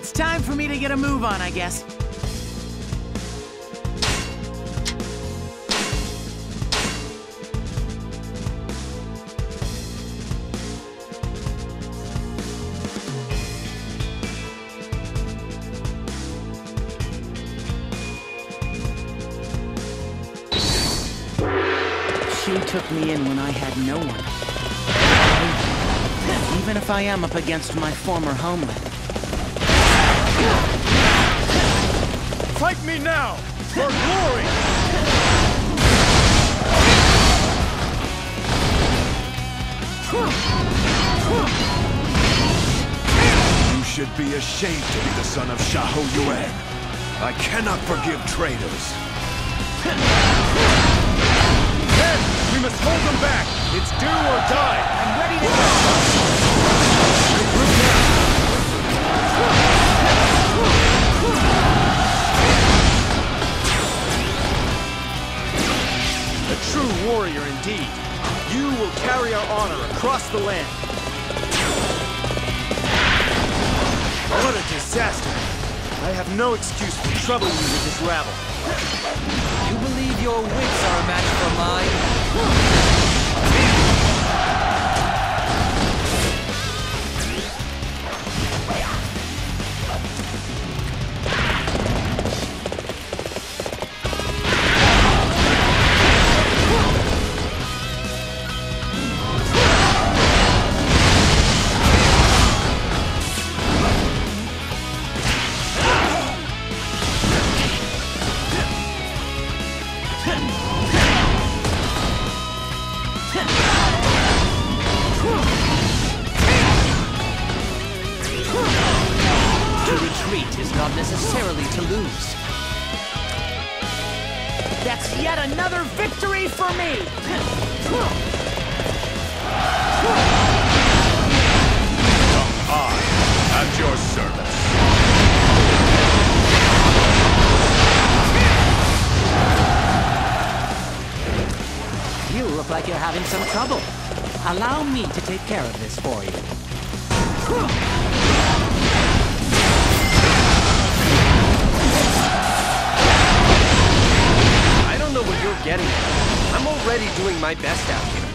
It's time for me to get a move on, I guess. She took me in when I had no one. Even if I am up against my former homeland. Fight me now, for glory! You should be ashamed to be the son of Xiahou Ba. I cannot forgive traitors. Men, we must hold them back! It's do or die! I'm ready to go! Regroup now! A true warrior indeed. You will carry our honor across the land. What a disaster. I have no excuse for troubling you with this rabble. You believe your wits are a match for mine? Not necessarily to lose. That's yet another victory for me! I, at your service. You look like you're having some trouble. Allow me to take care of this for you. What you're getting at. I'm already doing my best out here.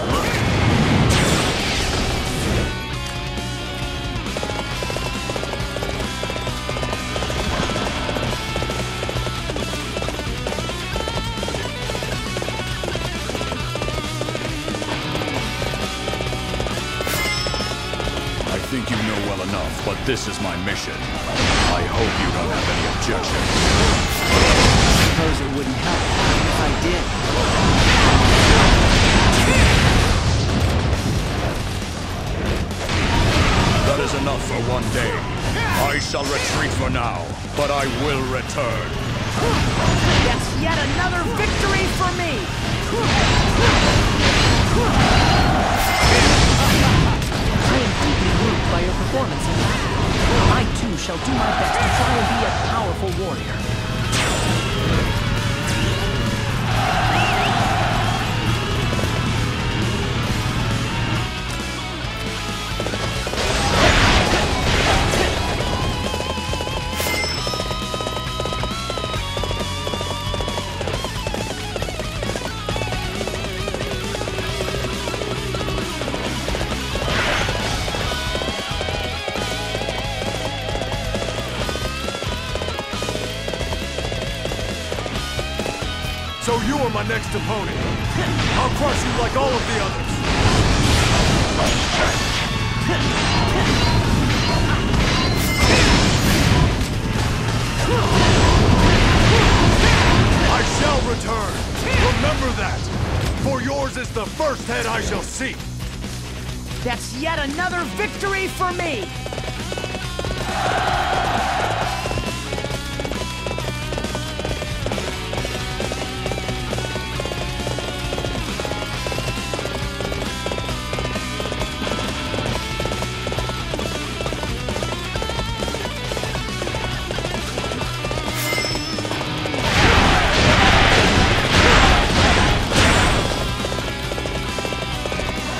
I think you know well enough, but this is my mission. I hope you don't have any objections. I suppose it wouldn't help if I did. That is enough for one day. I shall retreat for now, but I will return. That's yet another victory for me! I am deeply moved by your performance in life. I too shall do my best to try and be a powerful warrior. So you are my next opponent. I'll crush you like all of the others. I shall return. Remember that. For yours is the first head I shall see. That's yet another victory for me!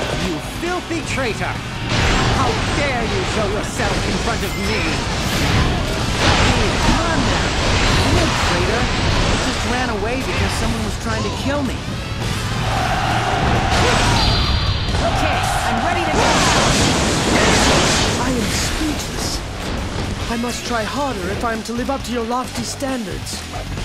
Traitor! How dare you show yourself in front of me! did, traitor. I just ran away because someone was trying to kill me. Okay, I'm ready to go. I am speechless. I must try harder if I am to live up to your lofty standards.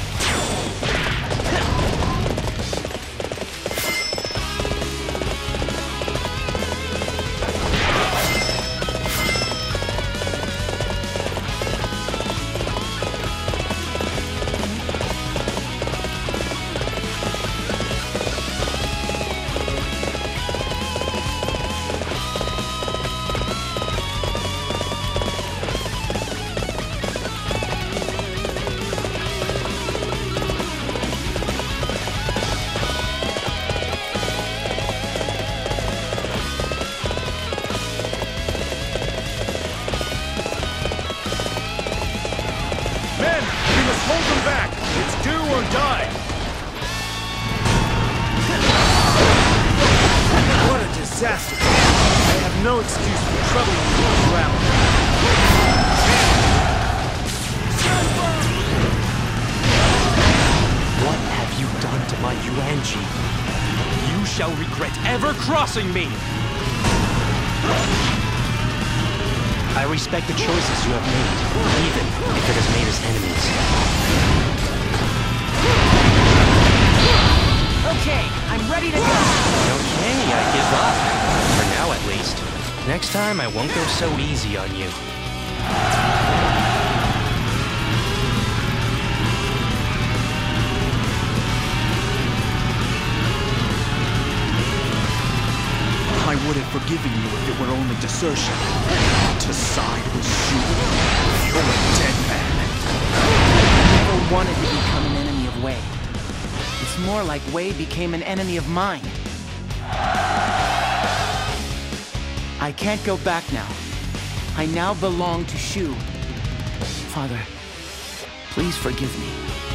Men, we must hold them back! It's do or die! What a disaster! I have no excuse for troubling you with gravel. What have you done to my Yuanji? You shall regret ever crossing me! I respect the choices you have made, even if it has made us enemies. Okay, I'm ready to go. Okay, I give up. For now, at least. Next time, I won't go so easy on you. I would have forgiven you if it were only desertion. To side with Xiahou, you're a dead man. I never wanted to become an enemy of Wei. It's more like Wei became an enemy of mine. I can't go back now. I now belong to Xiahou. Father, please forgive me.